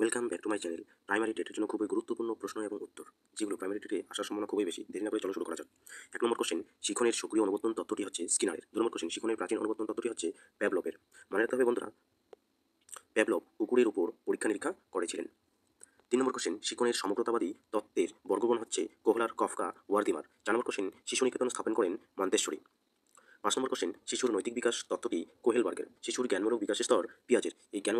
Welcome back to my channel. Primary টেটের জন্য খুবই গুরুত্বপূর্ণ প্রশ্ন এবং উত্তর, যেগুলো প্রাইমারি টেটে আসার সম্ভাবনা খুবই বেশি। দেরি না করে চলো শুরু করা যাক। ১ নম্বর কোশ্চেন, শিখনের সক্রিয় অনুবর্তন তত্ত্বটি হচ্ছে স্কিনারের। ২ নম্বর কোশ্চেন, শিখনের প্রাচীন অনুবর্তন তত্ত্বটি হচ্ছে প্যাভলভের। মনে রাখতে হবে বন্ধুরা, প্যাভলভ কুকুরের উপর পরীক্ষা নিরীক্ষা করেছিলেন। ৩ নম্বর কোশ্চেন, শিখনের সমগ্রতাবাদী তত্ত্বের বর্গগণ হচ্ছে কোহলার, কফকা, ওয়ার্দিমার। ৪ নম্বর কোশ্চেন, শিশু নিকেতন স্থাপন করেন মন্তেশ্বরী। ৫ নম্বর কোশ্চেন, শিশুর নৈতিক বিকাশ তত্ত্বটি কোহেলবার্গের। শিশুর জ্ঞানমূলক বিকাশের স্তর পিয়াজের। এই জ্ঞান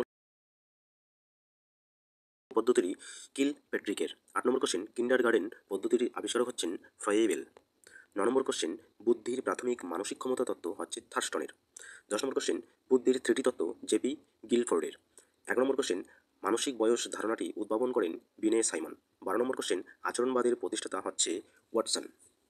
পদ্ধতিটি কিল প্যাট্রিকের। ৮ নম্বর কোশ্চেন, কিন্ডারগার্টেন পদ্ধতিটির আবিষ্কারক হচ্ছেন ফ্রয়েবেল। ৯ নম্বর কোশ্চেন, বুদ্ধির প্রাথমিক মানসিক ক্ষমতা তত্ত্ব হচ্ছে থার্স্টনের। ১০ নম্বর কোশ্চেন, বুদ্ধির তৃটি তত্ত্ব জেপি গিলফোর্ডের। ১১ নম্বর কোশ্চেন, মানসিক বয়স ধারণাটি উদ্ভাবন করেন বিনে সাইমন। ১২ নম্বর কোশ্চেন, আচরণবাদের প্রতিষ্ঠাতা হচ্ছে ওয়াটসন।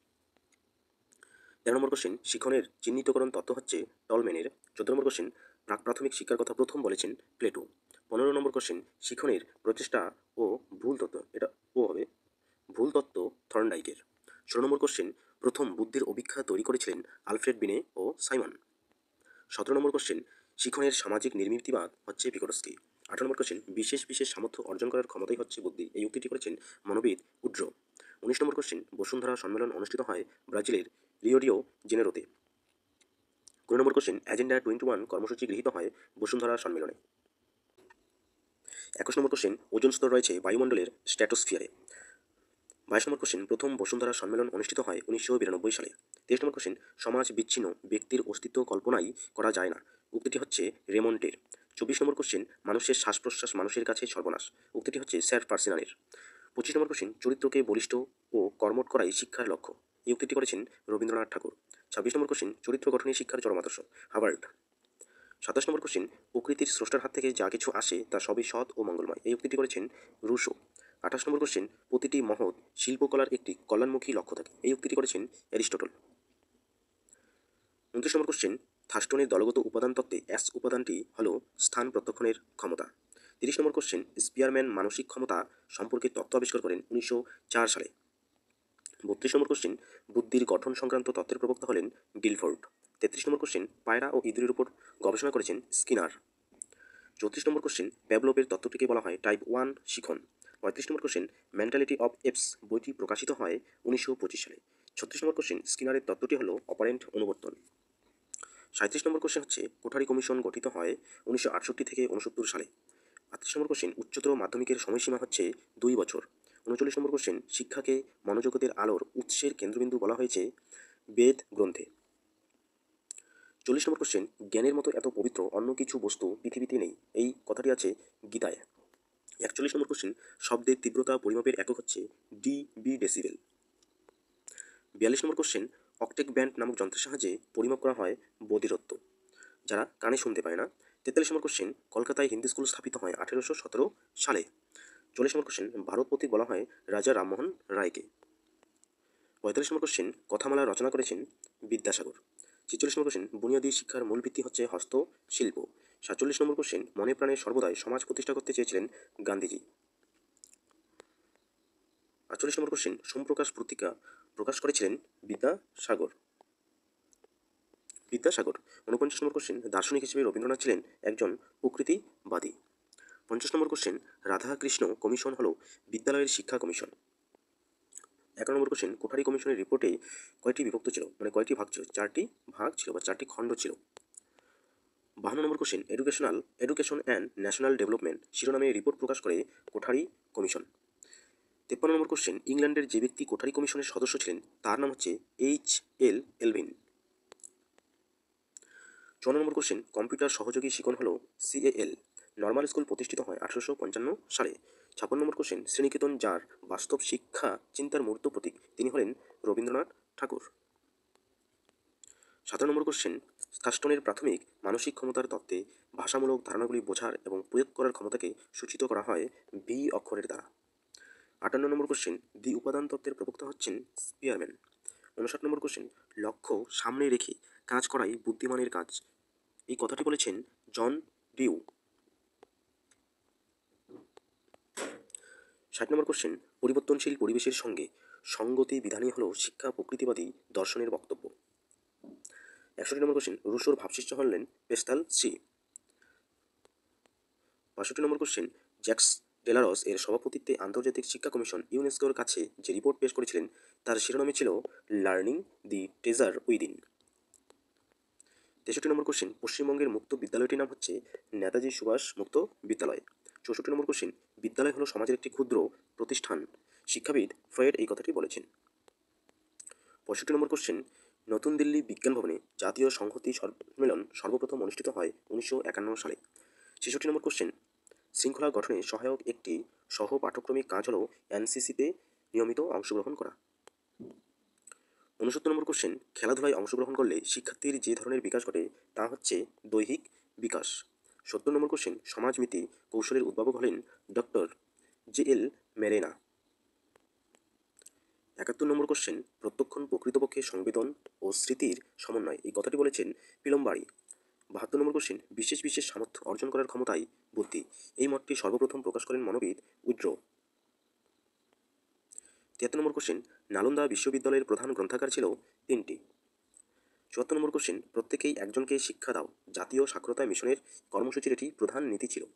১৩ নম্বর কোশ্চেন, শিখনের চিহ্নিতকরণ তত্ত্ব হচ্ছে টলম্যানের। ১৪ নম্বর কোশ্চেন, প্রাক প্রাথমিক শিক্ষার কথা প্রথম বলেছেন প্লেটো। ১৫ নম্বর কোশ্চেন, শিখনের প্রচেষ্টা ও ভুল তত্ত্ব, এটা ও হবে ভুল তত্ত্ব থর্নডাইকের। ১৬ নম্বর কোশ্চেন, প্রথম বুদ্ধির অভিক্ষা তৈরি করেছিলেন আলফ্রেড বিনে ও সাইমন। ১৭ নম্বর কোশ্চেন, শিখনের সামাজিক নির্মিতিবাদ হচ্ছে ভিগোটস্কি। ১৮ নম্বর কোশ্চেন, বিশেষ বিশেষ সামর্থ্য অর্জন করার ক্ষমতাই হচ্ছে বুদ্ধি। এই উক্তিটি করেছেন মনোবিদ উড্রো। ১৯ নম্বর কোশ্চেন, বসুন্ধরা সম্মেলন অনুষ্ঠিত হয় ব্রাজিলের রিও জেনেরোতে। ২০ নম্বর কোশ্চেন, এজেন্ডা 21 কর্মসূচি গৃহীত হয় বসুন্ধরা সম্মেলনে। ২১ নম্বর কোশ্চেন, ওজোন স্তর রয়েছে বায়ুমণ্ডলের স্ট্র্যাটোস্ফিয়ারে। ২২ নম্বর কোশ্চেন, প্রথম বসুন্ধরা সম্মেলন অনুষ্ঠিত হয় ১৯৯২ সালে। ২৩ নম্বর কোশ্চেন, সমাজ বিচ্ছিন্ন ব্যক্তির অস্তিত্ব কল্পনাই করা যায় না। উক্তিটি হচ্ছে রেমন্টের। ২৪ নম্বর কোশ্চেন, মানুষের শ্বাস প্রশ্বাস মানুষের কাছে সর্বনাশ। উক্তিটি হচ্ছে স্যার পার্সিনানের। ২৫ নম্বর কোশ্চেন, চরিত্রকে বলিষ্ঠ ও কর্মঠ করাই শিক্ষার লক্ষ্য। এই উক্তিটি করেছেন রবীন্দ্রনাথ ঠাকুর। ২৬ নম্বর কোশ্চেন, চরিত্র গঠনই শিক্ষার চরম আদর্শ, হার্ভার্ড। ২৭ নম্বর কোশ্চেন, প্রকৃতির স্রষ্টার হাত থেকে যা কিছু আসে তা সবই সৎ ও মঙ্গলময়। এই উক্তিটি করেছেন রুশো। ২৮ নম্বর কোশ্চেন, প্রতিটি মহৎ শিল্পকলার একটি কল্যাণমুখী লক্ষ্য থাকে। এই উক্তিটি করেছেন অ্যারিস্টটল। ২৯ নম্বর কোশ্চেন, থার্স্টনের দলগত উপাদান তত্ত্বে এস উপাদানটি হল স্থান প্রত্যক্ষণের ক্ষমতা। ৩০ নম্বর কোশ্চেন, স্পিয়ারম্যান মানসিক ক্ষমতা সম্পর্কে তত্ত্ব আবিষ্কার করেন ১৯০৪ সালে। ৩২ নম্বর কোশ্চেন, বুদ্ধির গঠন সংক্রান্ত তত্ত্বের প্রবক্তা হলেন গিলফোর্ড। ৩৩ নম্বর কোশ্চেন, পায়রা ও ইঁদুরের উপর গবেষণা করেছেন স্কিনার। ৩৪ নম্বর কোশ্চেন, প্যাভলভের তত্ত্বটিকে বলা হয় টাইপ 1 শিখন। ৩৫ নম্বর কোশ্চেন, মেন্টালিটি অফ এপস বইটি প্রকাশিত হয় ১৯২৫ সালে। ৩৬ নম্বর কোশ্চেন, স্কিনারের তত্ত্বটি হল অপারেন্ট অনুবর্তন। ৩৭ নম্বর কোশ্চেন হচ্ছে, কোঠারি কমিশন গঠিত হয় ১৯৬৮ থেকে ৬৯ সালে। ৩৮ নম্বর কোশ্চেন, উচ্চতর মাধ্যমিকের সময়সীমা হচ্ছে ২ বছর। ৩৯ নম্বর কোশ্চেন, শিক্ষাকে মনোজগতের আলোর উৎসের কেন্দ্রবিন্দু বলা হয়েছে বেদ গ্রন্থে। ৪০ নম্বর কোশ্চেন, জ্ঞানের মতো এত পবিত্র অন্য কিছু বস্তু পৃথিবীতে নেই। এই কথাটি আছে গীতায়। ৪১ নম্বর কোশ্চেন, শব্দের তীব্রতা পরিমাপের একক হচ্ছে ডিবি ডেসিবেল। ৪২ নম্বর কোশ্চেন, অকটেক ব্যান্ড নামক যন্ত্রের সাহায্যে পরিমাপ করা হয় বধিরত্ব, যারা কানে শুনতে পায় না। ৪৩ নম্বর কোশ্চেন, কলকাতায় হিন্দি স্কুল স্থাপিত হয় ১৮১৭ সালে। ৪০ নম্বর কোশ্চেন, ভারত প্রতীক বলা হয় রাজা রামমোহন রায়কে। ৪৫ নম্বর কোশ্চেন, কথামালা রচনা করেছেন বিদ্যাসাগর। ৪৬ নম্বর কোশ্চেন, বুনিয়াদী শিক্ষার মূল ভিত্তি হচ্ছে হস্তশিল্প। ৪৭ নম্বর কোশ্চেন, মনে প্রাণে সর্বদাই সমাজ প্রতিষ্ঠা করতে চেয়েছিলেন গান্ধীজি। ৪৮ নম্বর কোশ্চেন, সোমপ্রকাশ পত্রিকা প্রকাশ করেছিলেন বিদ্যাসাগর। ৪৯ নম্বর কোশ্চেন, দার্শনিক হিসেবে রবীন্দ্রনাথ ছিলেন একজন প্রকৃতিবাদী। ৫০ নম্বর কোশ্চেন, রাধাকৃষ্ণ কমিশন হল বিদ্যালয়ের শিক্ষা কমিশন। ১ নম্বর কোশ্চেন, কোঠারি কমিশনের রিপোর্টে কয়টি বিভক্ত ছিল, মানে কয়টি ভাগ ছিল? ৪টি ভাগ ছিল বা 4টি খণ্ড ছিল। ৫২ নম্বর question, education and national development শিরোনামে রিপোর্ট প্রকাশ করে কোঠারি কমিশন। ৫৩ নম্বর কোশ্চেন, ইংল্যান্ডের যে ব্যক্তি কোঠারি কমিশনের সদস্য ছিলেন তার নাম হচ্ছে H.L. এলভিন। ৫৪ নম্বর কোশ্চেন, কম্পিউটার সহযোগী শিখন হল CAL। নর্মাল স্কুল প্রতিষ্ঠিত হয় ১৮৫৫ সালে। ৫৬ নম্বর কোশ্চেন, শ্রীনিকেতন যার বাস্তব শিক্ষা চিন্তার মূর্ত প্রতীক তিনি হলেন রবীন্দ্রনাথ ঠাকুর। ১৭ নম্বর কোশ্চেন, থার্স্টনের প্রাথমিক মানসিক ক্ষমতার তত্ত্বে ভাষামূলক ধারণাগুলি বোঝার এবং প্রয়োগ করার ক্ষমতাকে সূচিত করা হয় বি অক্ষরের দ্বারা। ৫৮ নম্বর কোশ্চেন, দ্বি উপাদান তত্ত্বের প্রবক্তা হচ্ছেন স্পিয়ারম্যান। ৫৯ নম্বর কোশ্চেন, লক্ষ্য সামনে রেখে কাজ করাই বুদ্ধিমানের কাজ। এই কথাটি বলেছেন জন ডিউ। ৬০ নম্বর কোশ্চেন, পরিবর্তনশীল পরিবেশের সঙ্গে সঙ্গতি বিধানই হল শিক্ষা প্রকৃতিবাদী দর্শনের বক্তব্য। ৬১ নম্বর কোশ্চেন, রুশোর ভাবশিষ্য হলেন পেস্তাল সি। ৬২ নম্বর কোশ্চেন, জ্যাক্স ডেলারস এর সভাপতিত্বে আন্তর্জাতিক শিক্ষা কমিশন ইউনেস্কোর কাছে যে রিপোর্ট পেশ করেছিলেন তার শিরোনামে ছিল লার্নিং দি ট্রেজার উইদিন। 63 নম্বর কোশ্চেন, পশ্চিমবঙ্গের মুক্ত বিদ্যালয়টির নাম হচ্ছে নেতাজি সুভাষ মুক্ত বিদ্যালয়। 64 নম্বর কোশ্চেন, বিদ্যালয় হলো সমাজের একটি ক্ষুদ্র প্রতিষ্ঠান। শিক্ষাবিদ ফ্রয়েড এই কথাটি বলেছেন। 65 নম্বর কোশ্চেন, নতুন দিল্লি বিজ্ঞান ভবনে জাতীয় সংহতি সম্মেলন সর্বপ্রথম অনুষ্ঠিত হয় 1951 সালে। 66 নম্বর কোশ্চেন, শৃঙ্খলা গঠনে সহায়ক একটি সহ পাঠ্যক্রমিক কাজ হলো এনসিসিতে নিয়মিত অংশগ্রহণ করা। 69 নম্বর কোশ্চেন, খেলাধুলায় অংশগ্রহণ করলে শিক্ষার্থীর যে ধরনের বিকাশ ঘটে তা হচ্ছে দৈহিক বিকাশ। 70 নম্বর কোশ্চেন, সমাজমিতি কৌশলের উদ্ভাবক হলেন ডক্টর জে.এল. মেরেনা। 71 নম্বর কোশ্চেন, প্রত্যক্ষণ প্রকৃতপক্ষে সংবেদন ও স্মৃতির সমন্বয় এই কথাটি বলেছেন পিলম্বাড়ি। 72 নম্বর কোশ্চেন, বিশেষ বিশেষ সামর্থ্য অর্জন করার ক্ষমতাই বুদ্ধি এই মতটি সর্বপ্রথম প্রকাশ করেন মনোবিদ উইড্রো। 73 নম্বর কোশ্চেন, নালন্দা বিশ্ববিদ্যালয়ের প্রধান গ্রন্থাগার ছিল 3টি। 74 নম্বর কোশ্চেন, প্রত্যেকেই একজনকে শিক্ষা দাও জাতীয় সাক্ষরতা মিশনের কর্মসূচির এটি প্রধান নীতি ছিল।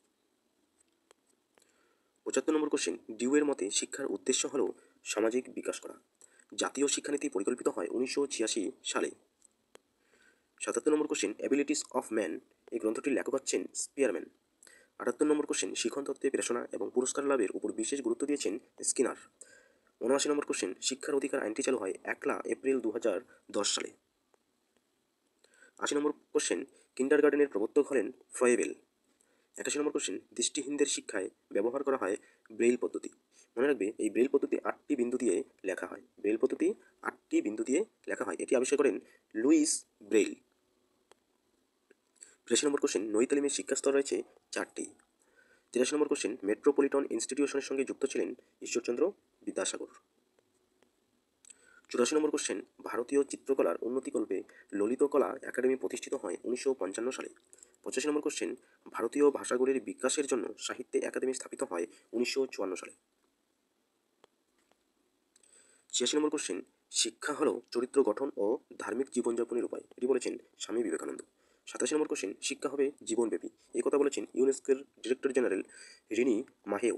75 নম্বর কোশ্চেন, ডিউয়ের মতে শিক্ষার উদ্দেশ্য হল সামাজিক বিকাশ করা। জাতীয় শিক্ষানীতি পরিকল্পিত হয় 1986 সালে। 77 নম্বর কোশ্চেন, অ্যাবিলিটিস অফ ম্যান এই গ্রন্থটির লেখক হচ্ছেন স্পিয়ারম্যান। 78 নম্বর কোশ্চেন, শিখন তত্ত্বে পেশনা এবং পুরস্কার লাভের উপর বিশেষ গুরুত্ব দিয়েছেন স্কিনার। 79 নম্বর কোশ্চেন, শিক্ষার অধিকার আইনটি চালু হয় 1 এপ্রিল 2010 সালে। 80 নম্বর কোশ্চেন, কিন্ডারগার্টেনের প্রবর্তক হলেন ফ্রয়েবেল। 81 নম্বর কোশ্চেন, দৃষ্টিহীনদের শিক্ষায় ব্যবহার করা হয় ব্রেইল পদ্ধতি। মনে রাখবে এই ব্রেইল পদ্ধতি 8টি বিন্দু দিয়ে লেখা হয়। ব্রেইল পদ্ধতি 8টি বিন্দু দিয়ে লেখা হয়। এটি আবিষ্কার করেন লুইস ব্রেইল। 83 নম্বর কোশ্চেন, নৈতালিমের শিক্ষাস্তর রয়েছে 4টি। 83 নম্বর কোশ্চেন, মেট্রোপলিটন ইনস্টিটিউশনের সঙ্গে যুক্ত ছিলেন ঈশ্বরচন্দ্র বিদ্যাসাগর। 84 নম্বর কোশ্চেন, ভারতীয় চিত্রকলার উন্নতিকল্পে ললিত কলা একাডেমি প্রতিষ্ঠিত হয় 1955 সালে। 85 নম্বর কোশ্চেন, ভারতীয় ভাষাগুলির বিকাশের জন্য সাহিত্যে একাডেমি স্থাপিত হয় 1954 সালে। 86 নম্বর কোশ্চেন, শিক্ষা হলো চরিত্র গঠন ও ধার্মিক জীবনযাপনের উপায় এটি বলেছেন স্বামী বিবেকানন্দ। 87 নম্বর কোশ্চেন, শিক্ষা হবে জীবনব্যাপী এই কথা বলেছেন ইউনেস্কোর ডিরেক্টর জেনারেল রিনি মাহেও।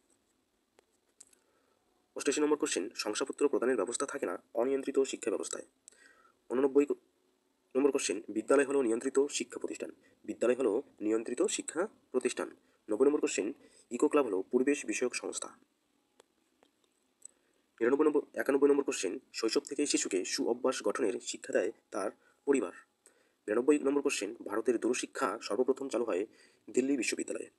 88 নম্বর কোশ্চেন, শংসাপত্র প্রদানের ব্যবস্থা থাকে না অনিয়ন্ত্রিত শিক্ষা ব্যবস্থায়। 89 নম্বর কোশ্চেন, বিদ্যালয় হলো নিয়ন্ত্রিত শিক্ষা প্রতিষ্ঠান। বিদ্যালয় হলো নিয়ন্ত্রিত শিক্ষা প্রতিষ্ঠান। 90 নম্বর কোশ্চেন, ইকো ক্লাব হলো পরিবেশ বিষয়ক সংস্থা। 91 নম্বর কোশ্চেন, শৈশব থেকেই শিশুকে সুঅভ্যাস গঠনের শিক্ষা দেয় তার পরিবার। 92 নম্বর কোশ্চেন, ভারতের দূরশিক্ষা সর্বপ্রথম চালু হয় দিল্লি বিশ্ববিদ্যালয়ে।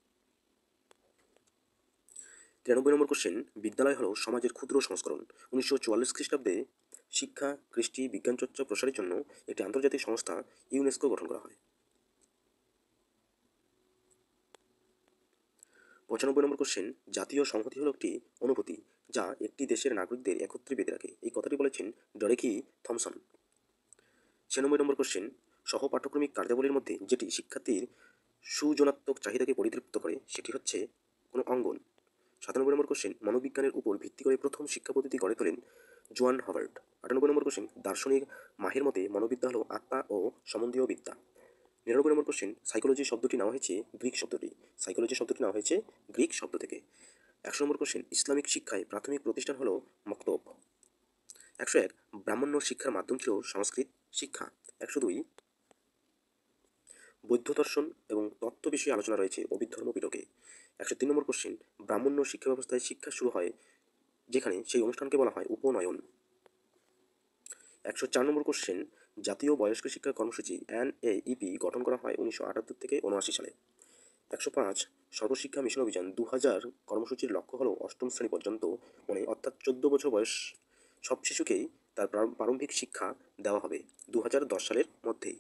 93 নম্বর কোশ্চেন, বিদ্যালয় হলো সমাজের ক্ষুদ্র সংস্করণ। 1944 খ্রিস্টাব্দে শিক্ষা কৃষ্টি বিজ্ঞান চর্চা প্রসারের জন্য একটি আন্তর্জাতিক সংস্থা ইউনেস্কো গঠন করা হয়। 95 নম্বর কোশ্চেন, জাতীয় সংহতি হলো একটি অনুভূতি যা একটি দেশের নাগরিকদের একত্রে বেঁধে রাখে এই কথাটি বলেছেন ডরেকি থমসন। 96 নম্বর কোশ্চেন, সহ পাঠ্যক্রমিক কার্যাবলীর মধ্যে যেটি শিক্ষার্থীর সুজনাত্মক চাহিদাকে পরিতৃপ্ত করে সেটি হচ্ছে কোনো অঙ্গন। 97 নম্বর কোশ্চেন, মনোবিজ্ঞানের উপর ভিত্তি করে প্রথম শিক্ষা পদ্ধতি গড়ে তোলেন জোয়ান হাভার্ড। 98 নম্বর কোশ্চেন, দার্শনিক মাহের মতে মনোবিদ্যা হলো আত্মা ও সম্বন্ধীয় বিদ্যা। 99 নম্বর কোশ্চেন, সাইকোলজি শব্দটি নেওয়া হয়েছে গ্রিক শব্দ থেকে। 100 নম্বর কোশ্চেন, ইসলামিক শিক্ষায় প্রাথমিক প্রতিষ্ঠান হলো মক্তব। 101, ব্রাহ্মণ্য শিক্ষার মাধ্যম ছিল সংস্কৃত শিক্ষা। 102, বৌদ্ধ দর্শন এবং তত্ত্ব বিষয়ে আলোচনা রয়েছে অভিধর্ম পিটকে। 103 নম্বর কোশ্চেন, ব্রাহ্মণ্য শিক্ষা ব্যবস্থায় শিক্ষা শুরু হয় যেখানে সেই অনুষ্ঠানকে বলা হয় উপনয়ন। 104 নম্বর কোশ্চেন, জাতীয় বয়স্ক শিক্ষা কর্মসূচি NAEP গঠন করা হয় 1978 থেকে 79 সালে। 105, সর্বশিক্ষা মিশন অভিযান 2000 কর্মসূচির লক্ষ্য হলো অষ্টম শ্রেণী পর্যন্ত অর্থাৎ 14 বছর বয়স সব শিশুকেই তার প্রারম্ভিক শিক্ষা দেওয়া হবে 2010 সালের মধ্যেই।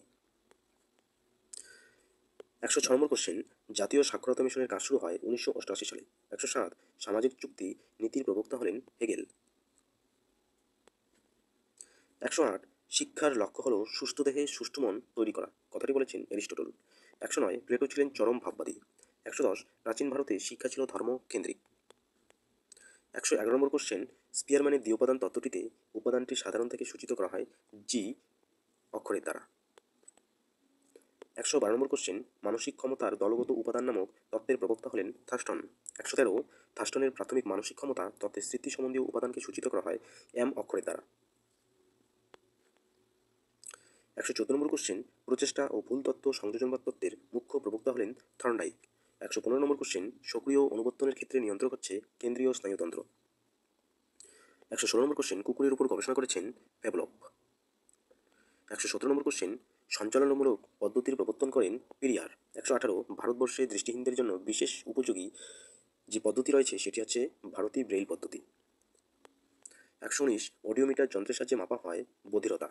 106 নম্বর কোশ্চেন, জাতীয় সাক্ষরতা মিশনের কাজ শুরু হয় 1988 সালে। 107, সামাজিক চুক্তি নীতির প্রবক্তা হলেন হেগেল। 108, শিক্ষার লক্ষ্য হলো সুস্থ দেহে সুষ্ঠু মন তৈরি করা কথাটি বলেছেন এরিস্টটল। 109, প্লেটো ছিলেন চরম ভাববাদী। 110, প্রাচীন ভারতে শিক্ষা ছিল ধর্মকেন্দ্রিক। 111 নম্বর কোশ্চেন, স্পিয়ারম্যানের দ্বি-উপাদান তত্ত্বটিতে উপাদানটি সাধারণ থেকে সূচিত করা হয় G অক্ষরের দ্বারা। 112 নম্বর কোশ্চেন, মানসিক ক্ষমতার দলগত উপাদান নামক তত্ত্বের প্রবক্তা হলেন থার্স্টন। 113, থার্স্টনের প্রাথমিক মানসিক ক্ষমতা তত্ত্বের স্মৃতি সম্বন্ধীয় উপাদানকে সূচিত করা হয় এম অক্ষরের দ্বারা। 114 নম্বর কোশ্চেন, প্রচেষ্টা ও ভুল তত্ত্ব সংযোজনবাদ তত্ত্বের মুখ্য প্রবক্তা হলেন থর্নডাইক। 115 নম্বর কোশ্চেন, সক্রিয় অনুবর্তনের ক্ষেত্রে নিয়ন্ত্রক হচ্ছে কেন্দ্রীয় স্নায়ুতন্ত্র। 116 নম্বর কোশ্চেন, কুকুরের উপর গবেষণা করেছেন প্যাভলভ। 117 নম্বর কোশ্চেন, সঞ্চালনমূলক পদ্ধতির প্রবর্তন করেন পিরিয়ার। 118, ভারতবর্ষে দৃষ্টিহীনদের জন্য বিশেষ উপযোগী যে পদ্ধতি রয়েছে সেটি হচ্ছে ভারতী ব্রেইল পদ্ধতি। 119, অডিওমিটার যন্ত্রের সাহায্যে মাপা হয় বধিরতা।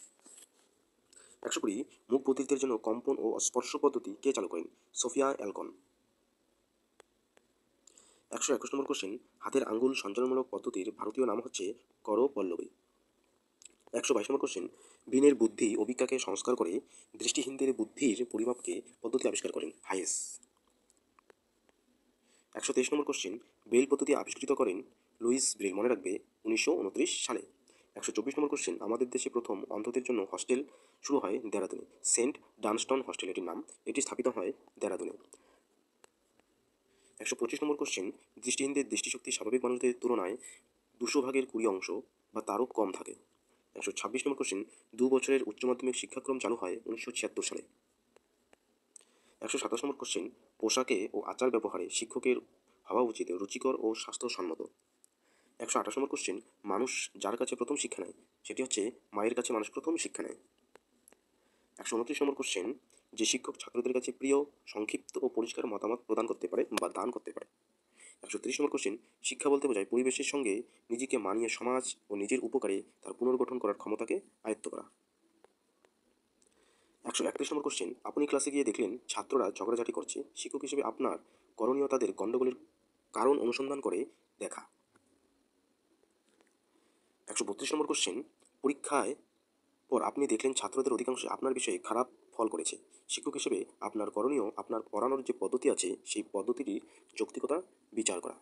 120, মুখ বধিরদের জন্য কম্পন ও স্পর্শ পদ্ধতি কে চালু করেন? Sophia Alcon. 121 নম্বর কোশ্চেন, হাতের আঙ্গুল সঞ্চালনমূলক পদ্ধতির ভারতীয় নাম হচ্ছে করপল্লবী। 122 নম্বর কোশ্চেন, বিনের বুদ্ধি ও বিজ্ঞাকে সংস্কার করে দৃষ্টিহীনদের বুদ্ধির পরিমাপকে পদ্ধতি আবিষ্কার করেন হাইয়েস। 123 নম্বর কোশ্চেন, ব্রেইল পদ্ধতি আবিষ্কৃত করেন লুইস ব্রেইল, মনে রাখবে 1929 সালে। 124 নম্বর কোশ্চেন, আমাদের দেশে প্রথম অন্ধদের জন্য হস্টেল শুরু হয় দেরাদুনে, সেন্ট ডানস্টন হস্টেল এটির নাম, এটি স্থাপিত হয় দেরাদুনে। 125 নম্বর কোশ্চেন, দৃষ্টিহীনদের দৃষ্টিশক্তি স্বাভাবিক মানুষদের তুলনায় 200 ভাগের 20 অংশ বা তারও কম থাকে। 126 নম্বর কোশ্চেন, 2 বছরের উচ্চ মাধ্যমিক শিক্ষাক্রম চালু হয় 1976 সালে। 127 নম্বর কোশ্চেন, পোশাকে ও আচার ব্যবহারে শিক্ষকের হওয়া উচিত রুচিকর ও স্বাস্থ্যসম্মত। 128 নম্বর কোশ্চেন, মানুষ যার কাছে প্রথম শিক্ষা নেয় সেটি হচ্ছে মায়ের কাছে মানুষ প্রথম শিক্ষা নেয়। 129 নম্বর কোশ্চেন, যে শিক্ষক ছাত্রদের কাছে প্রিয়, সংক্ষিপ্ত ও পরিষ্কার মতামত প্রদান করতে পারে বা দান করতে পারে। 130 নম্বর কোশ্চেন, শিক্ষা বলতে বোঝায় পরিবেশের সঙ্গে নিজেকে মানিয়ে সমাজ ও নিজের উপকারে তার পুনর্গঠন করার ক্ষমতাকে আয়ত্ত করা। 131 নম্বর কোশ্চেন, আপনি ক্লাসে গিয়ে দেখলেন ছাত্ররা ঝগড়াঝাটি করছে, শিক্ষক হিসেবে আপনার করণীয় তাদের গণ্ডগোলের কারণ অনুসন্ধান করে দেখা। 132 নম্বর কোশ্চেন, পরীক্ষায় পর আপনি দেখলেন ছাত্রদের অধিকাংশ আপনার বিষয়ে খারাপ ফল করেছে, শিক্ষক হিসেবে আপনার করণীয় আপনার পড়ানোর যে পদ্ধতি আছে সেই পদ্ধতিটির যৌক্তিকতা বিচার করা।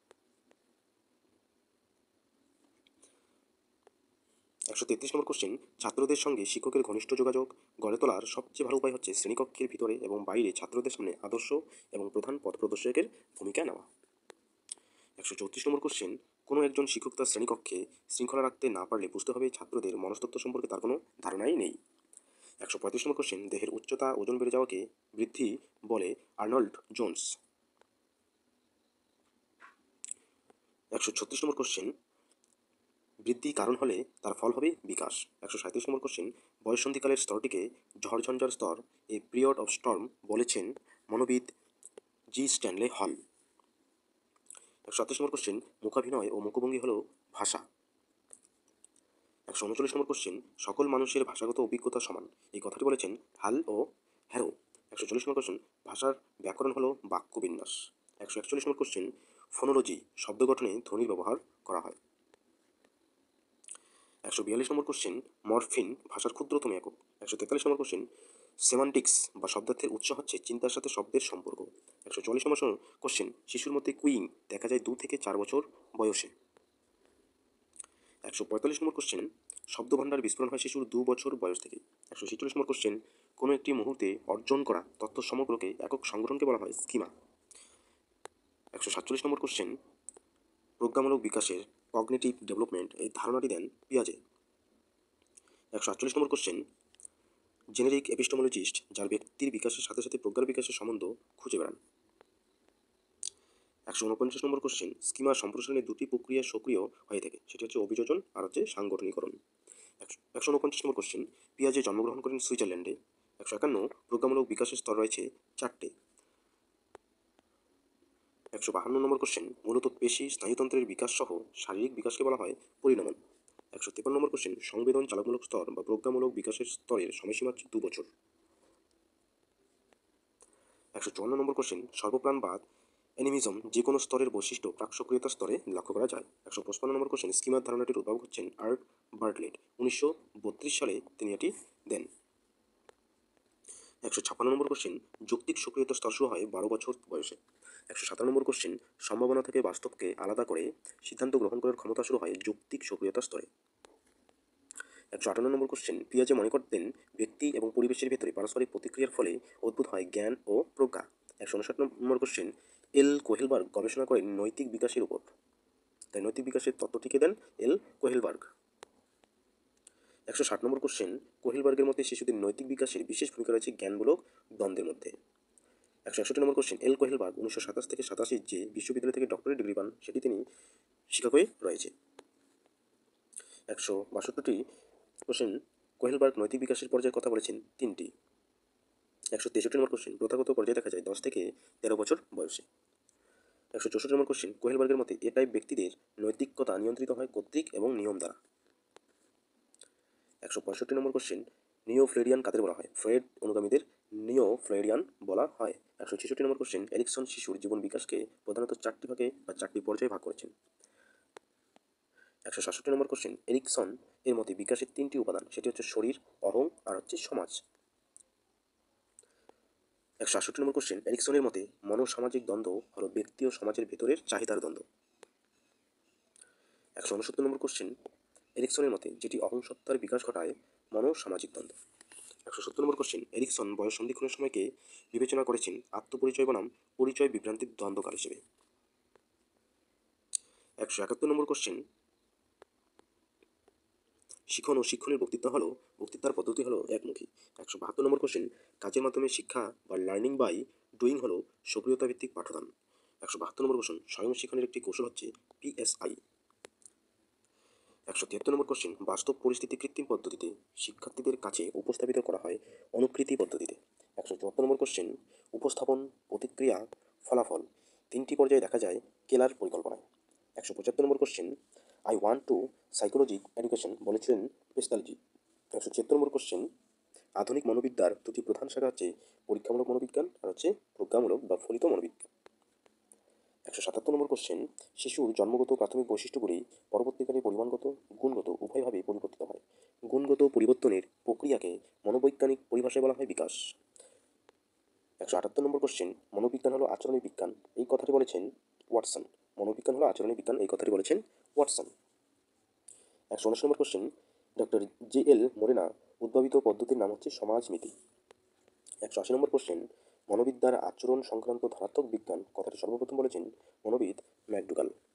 133 নম্বর কোশ্চেন, ছাত্রদের সঙ্গে শিক্ষকের ঘনিষ্ঠ যোগাযোগ গড়ে তোলার সবচেয়ে ভালো উপায় হচ্ছে শ্রেণীকক্ষের ভিতরে এবং বাইরে ছাত্রদের সামনে আদর্শ এবং প্রধান পথ প্রদর্শকের ভূমিকা নেওয়া। 134 নম্বর কোশ্চেন, কোনো একজন শিক্ষক তার শ্রেণীকক্ষে শৃঙ্খলা রাখতে না পারলে বুঝতে হবে ছাত্রদের মনস্তত্ত্ব সম্পর্কে তার কোনো ধারণাই নেই। 135 নম্বর কোশ্চেন, দেহের উচ্চতা ওজন বেড়ে যাওয়াকে বৃদ্ধি বলে আর্নল্ড জোন্স। 136 নম্বর কোশ্চেন, বৃদ্ধি কারণ হলে তার ফল হবে বিকাশ। 137 নম্বর কোশ্চেন, বয়ঃসন্ধিকালের স্তরটিকে ঝড়ঝঞ্ঝার স্তর, এ পিরিয়ড অফ স্টর্ম বলেছেন মনোবিদ জি স্ট্যানলে হল। 138 নম্বর কোশ্চেন, মুখাভিনয় ও মুখভঙ্গি হল ভাষা। 139 নম্বর কোশ্চেন, সকল মানুষের ভাষাগত অভিজ্ঞতা সমান, এই কথাটি বলেছেন হাল ও হ্যারো। 140 নম্বর কোশ্চেন, ভাষার ব্যাকরণ হল বাক্য বিন্যাস। 141 নম্বর কোশ্চেন, ফোনোলজি শব্দ গঠনে ধ্বনির ব্যবহার করা হয়। 142 নম্বর কোশ্চেন, মরফিন ভাষার ক্ষুদ্রতম একক। 143 নম্বর কোশ্চেন, সেমান্টিক্স বা শব্দার্থের উৎস হচ্ছে চিন্তার সাথে শব্দের সম্পর্ক। 144 নম্বর কোশ্চেন, শিশুর মধ্যে কুইং দেখা যায় 2 থেকে 4 বছর বয়সে। 145 নম্বর কোশ্চেন, শব্দভাণ্ডার বিস্ফোরণ হয় শিশুর 2 বছর বয়স থেকে। 146 নম্বর কোশ্চেন, কোনো একটি মুহূর্তে অর্জন করা তথ্য সমগ্রকে একক সংগঠনকে বলা হয় স্কিমা। 147 নম্বর কোশ্চেন, প্রজ্ঞামূলক বিকাশের কগনিটিভ ডেভেলপমেন্ট এই ধারণাটি দেন পিয়াজে। 148 নম্বর কোশ্চেন, জেনেরিক এপিস্টোমোলজিস্ট যার ব্যক্তির বিকাশের সাথে সাথে প্রজ্ঞার বিকাশের সম্বন্ধ খুঁজে বেড়ান। 149 নম্বর কোশ্চেন, স্কিমা সম্প্রসারণে 2টি প্রক্রিয়া সক্রিয় হয়ে থাকে, সেটি হচ্ছে অভিযোজন আর হচ্ছে সাংগঠনিকরণ। 149 নম্বর কোশ্চেন, পিয়াজে জন্মগ্রহণ করেন সুইজারল্যান্ডে। 151, প্রজ্ঞামূলক বিকাশের স্তর রয়েছে 4টে। 152 নম্বর কোশ্চেন, মূলত পেশি স্নায়ুতন্ত্রের বিকাশ সহ শারীরিক বিকাশকে বলা হয় পরিণমন। 153 নম্বর কোশ্চেন, সংবেদন চালকমূলক স্তর বা প্রজ্ঞামূলক বিকাশের স্তরের সময়সীমা 2 বছর। 154 নম্বর কোশ্চেন, সর্বপ্রাণবাদ অ্যানিমিজম যে কোনো স্তরের বৈশিষ্ট্য প্রাক সক্রিয়তা স্তরে লক্ষ্য করা যায়। 155 নম্বর কোশ্চেন, স্কিমার ধারণাটির উদ্ভাবক হচ্ছেন আর্ট বার্টলেট, 1932 সালে তিনি এটি দেন। 156 নম্বর কোশ্চেন, যৌক্তিক সক্রিয়তা স্তর শুরু হয় 12 বছর বয়সে। 157 নম্বর কোশ্চেন, সম্ভাবনা থেকে বাস্তবকে আলাদা করে সিদ্ধান্ত গ্রহণ করার ক্ষমতা শুরু হয় যৌক্তিক সক্রিয়তা স্তরে। 158 নম্বর কোশ্চেন, পিয়াজে মনে করতেন ব্যক্তি এবং পরিবেশের ভেতরে পারস্পরিক প্রতিক্রিয়ার ফলে উদ্ভূত হয় জ্ঞান ও প্রজ্ঞা। 159 নম্বর কোশ্চেন, এল কোহেলবার্গ গবেষণা করেন নৈতিক বিকাশের উপর। তাই নৈতিক বিকাশের তত্ত্বটিকে দেন এল কোহেলবার্গ। 160 নম্বর কোশ্চেন, কোহেলবার্গের মতে শিশুদের নৈতিক বিকাশের বিশেষ ভূমিকা রয়েছে জ্ঞানমূলক দ্বন্দ্বের মধ্যে। 161 নম্বর কোশ্চেন, এল কোহেলবার্গ 1927 থেকে 87 যে বিশ্ববিদ্যালয় থেকে ডক্টরেট ডিগ্রি পান সেটি তিনি শিকাগোয় রয়েছে। 162টি কোশ্চেন, কোহেলবার্গ নৈতিক বিকাশের পর্যায়ের কথা বলেছেন 3টি। 163 নম্বর কোশ্চেন, প্রথাগত পর্যায়ে দেখা যায় 10 থেকে 13 বছর বয়সে। 164 নম্বর কোশ্চেন, কোহেলবার্গের মতে এ টাইপ ব্যক্তিদের নৈতিকতা নিয়ন্ত্রিত হয় কর্তৃক এবং নিয়ম দ্বারা। 165 নম্বর কোশ্চেন, নিও ফ্রেডিয়ান কাদের বলা হয়? ফ্রেড অনুগামীদের নিও ফ্রেডিয়ান বলা হয়। 166 নম্বর কোশ্চেন, এরিকসন শিশুর জীবন বিকাশকে প্রধানত 4টি ভাগে বা 4টি পর্যায়ে ভাগ করেছেন। 167 নম্বর কোশ্চেন, এরিকসন এর মতে বিকাশের 3টি উপাদান, সেটি হচ্ছে শরীর, অহং আর হচ্ছে সমাজ। 168 নম্বর কোশ্চেন, এরিকসনের মতে মনোসামাজিক দ্বন্দ্ব হলো ব্যক্তি ও সমাজের ভেতরের চাহিদার দ্বন্দ্ব। 169 নম্বর কোশ্চেন, এরিকসনের মতে যেটি অহংসত্তার বিকাশ ঘটায় মনোসামাজিক দ্বন্দ্ব। 170 নম্বর কোশ্চেন, এরিকসন বয়স সন্ধিক্ষণের সময়কে বিবেচনা করেছেন আত্মপরিচয় বনাম পরিচয় বিভ্রান্তির দ্বন্দ্বকার হিসেবে। 171 নম্বর কোশ্চেন, শিখন ও শিক্ষণের বক্তৃতার পদ্ধতি হলো একমুখী। 172 নম্বর কোশ্চেন, কাজের মাধ্যমে শিক্ষা বা লার্নিং বাই ডুইং হলো সক্রিয়তা ভিত্তিক পাঠদান। 172 নম্বর কোশ্চেন, স্বয়ং শিক্ষণের একটি কৌশল হচ্ছে PSI। 173 নম্বর কোশ্চেন, বাস্তব পরিস্থিতি কৃত্রিম পদ্ধতিতে শিক্ষার্থীদের কাছে উপস্থাপিত করা হয় অনুকৃতি পদ্ধতিতে। 174 নম্বর কোশ্চেন, উপস্থাপন, প্রতিক্রিয়া, ফলাফল 3টি পর্যায়ে দেখা যায় কেলার পরিকল্পনায়। 175 নম্বর question, I want to psychology education বলেছিলেন পেস্তালজি। 176 নম্বর কোশ্চেন, আধুনিক মনোবিদ্যার দুটি প্রধান শাখা হচ্ছে পরীক্ষামূলক মনোবিজ্ঞান আর হচ্ছে প্রজ্ঞামূলক বা ফলিত মনোবিজ্ঞান। 177 নম্বর কোশ্চেন, শিশুর জন্মগত প্রাথমিক বৈশিষ্ট্যগুলি পরবর্তীকালে পরিমাণগত, গুণগত উভয়ভাবেই পরিবর্তিত হয়। গুণগত পরিবর্তনের প্রক্রিয়াকে মনোবৈজ্ঞানিক পরিভাষায় বলা হয় বিকাশ। 178 নম্বর কোশ্চেন, মনোবিজ্ঞান হলো আচরণের বিজ্ঞান এই কথাটি বলেছেন ওয়াটসন। মনোবিজ্ঞান হলো আচরণের বিজ্ঞান এই কথাটি বলেছেন ওয়াটসন। 179 নম্বর কোশ্চেন, ডক্টর JL মোরেনা উদ্ভাবিত পদ্ধতির নাম হচ্ছে সমাজনীতি। 180 নম্বর কোশ্চেন, মনোবিদ্যার আচরণ সংক্রান্ত ধারাত্মক বিজ্ঞান কথাটি সর্বপ্রথম বলেছেন মনোবিদ ম্যাকডুগাল।